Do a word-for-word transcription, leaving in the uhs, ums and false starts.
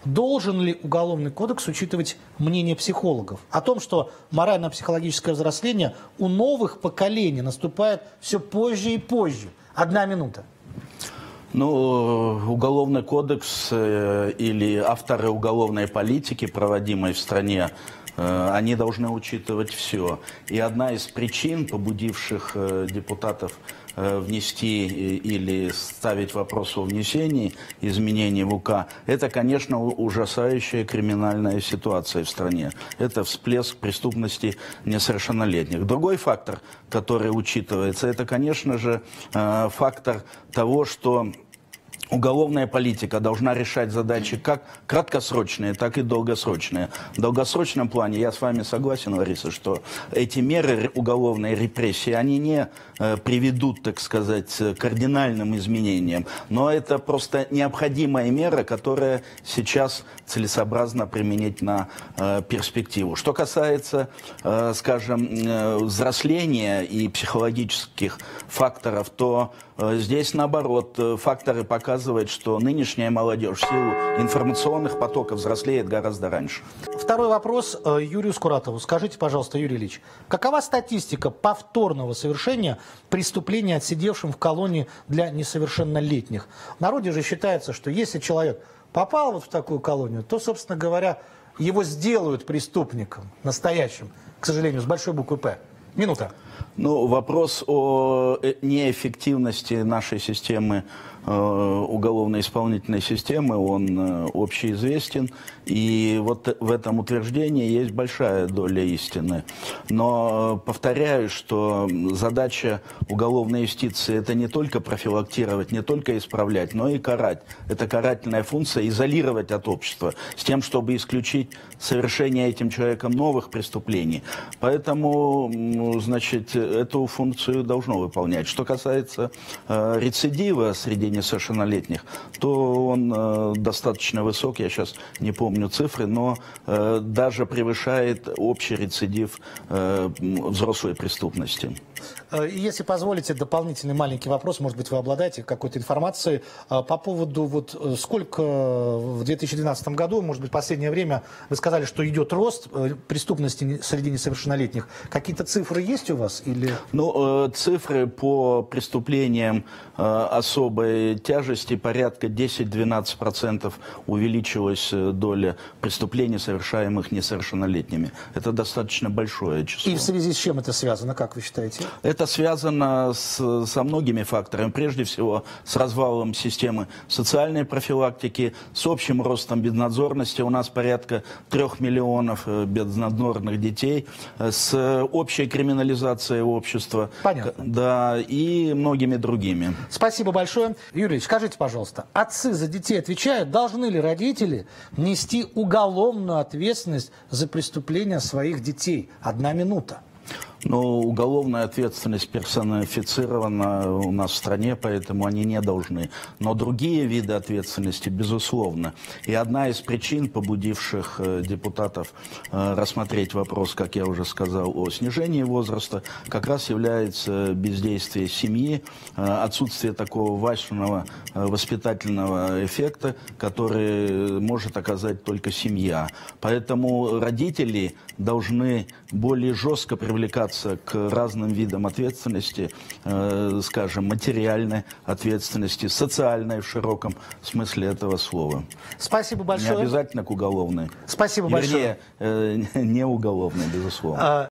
Должен ли Уголовный кодекс учитывать мнение психологов о том, что морально-психологическое взросление у новых поколений наступает все позже и позже? Одна минута. Ну, Уголовный кодекс э, или авторы уголовной политики, проводимой в стране, э, они должны учитывать все. И одна из причин, побудивших э, депутатов э, внести или ставить вопрос о внесении изменений в УК, это, конечно, ужасающая криминальная ситуация в стране. Это всплеск преступности несовершеннолетних. Другой фактор, который учитывается, это, конечно же, э, фактор того, что уголовная политика должна решать задачи как краткосрочные, так и долгосрочные. В долгосрочном плане я с вами согласен, Лариса, что эти меры уголовной репрессии, они не э, приведут, так сказать, к кардинальным изменениям, но это просто необходимая мера, которая сейчас целесообразно применить на э, перспективу. Что касается, э, скажем, э, взросления и психологических факторов, то э, здесь, наоборот, э, факторы показывают, что нынешняя молодежь в силу информационных потоков взрослеет гораздо раньше. Второй вопрос Юрию Скуратову. Скажите, пожалуйста, Юрий Ильич, какова статистика повторного совершения преступления отсидевшим в колонии для несовершеннолетних? В народе же считается, что если человек попал вот в такую колонию, то, собственно говоря, его сделают преступником настоящим, к сожалению, с большой буквы «П». Минута. Ну, вопрос о неэффективности нашей системы, уголовно-исполнительной системы, он общеизвестен, и вот в этом утверждении есть большая доля истины. Но повторяю, что задача уголовной юстиции – это не только профилактировать, не только исправлять, но и карать. Это карательная функция – изолировать от общества, с тем, чтобы исключить совершение этим человеком новых преступлений. Поэтому, значит, эту функцию должно выполнять. Что касается э, рецидива среди несовершеннолетних, то он э, достаточно высок, я сейчас не помню цифры, но э, даже превышает общий рецидив э, взрослой преступности. Если позволите, дополнительный маленький вопрос, может быть, вы обладаете какой-то информацией по поводу, вот сколько в две тысячи двенадцатом году, может быть, в последнее время, вы сказали, что идет рост преступности среди несовершеннолетних. Какие-то цифры есть у вас? Или... Ну, цифры по преступлениям особой тяжести порядка десять-двенадцать процентов увеличилась доля преступлений, совершаемых несовершеннолетними. Это достаточно большое число. И в связи с чем это связано, как вы считаете? Это связано с, со многими факторами. Прежде всего, с развалом системы социальной профилактики, с общим ростом безнадзорности. У нас порядка трех миллионов безнадзорных детей, с общей криминализацией общества. Понятно. Да, и многими другими. Спасибо большое. Юрий, скажите, пожалуйста, отцы за детей отвечают? Должны ли родители нести уголовную ответственность за преступления своих детей? Одна минута. Но уголовная ответственность персонифицирована у нас в стране, поэтому они не должны. Но другие виды ответственности, безусловно. И одна из причин, побудивших депутатов рассмотреть вопрос, как я уже сказал, о снижении возраста, как раз является бездействие семьи, отсутствие такого важного воспитательного эффекта, который может оказать только семья. Поэтому родители должны более жестко привлекаться к разным видам ответственности, э, скажем, материальной ответственности, социальной в широком смысле этого слова. Спасибо большое. Не обязательно к уголовной. Спасибо Вернее, большое. Э, не уголовной, безусловно.